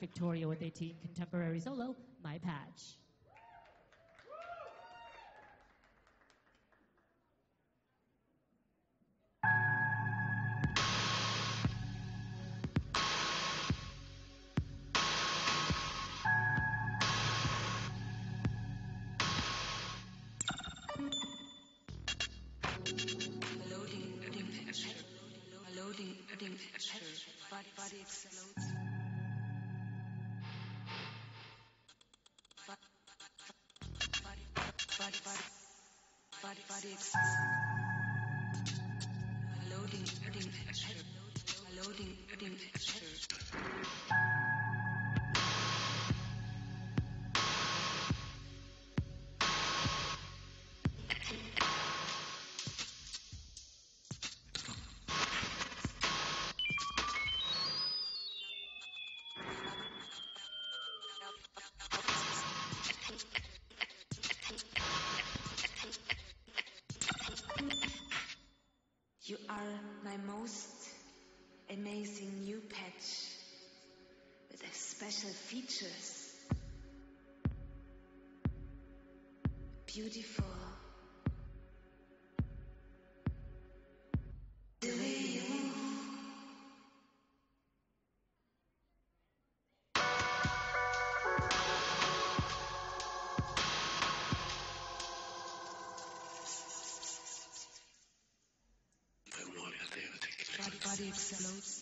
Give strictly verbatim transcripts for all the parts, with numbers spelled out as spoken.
Victoria with eighteen contemporary solo, My Patch. Loading, loading picture. Loading, loading picture. Body, body explodes. Body, body, body, body, body explodes. Loading, loading picture. Loading, loading picture. You are my most amazing new patch with special features. Beautiful. The way you move. Body, body explodes.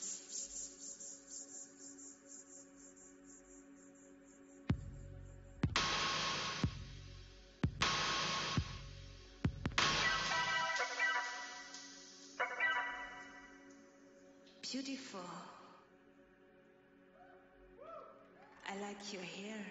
Beautiful. I like your hair.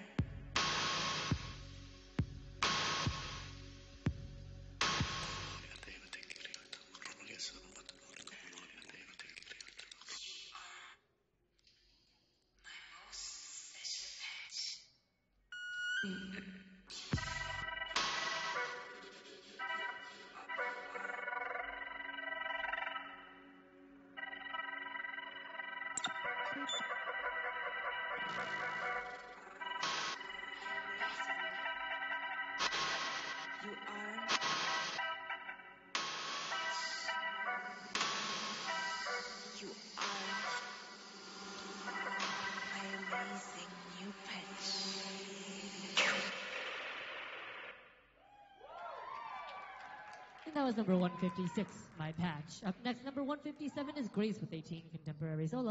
You are You are my amazing new patch. And that was number one fifty-six, My Patch. Up next, number one fifty-seven is Grace with eighteen contemporary solo.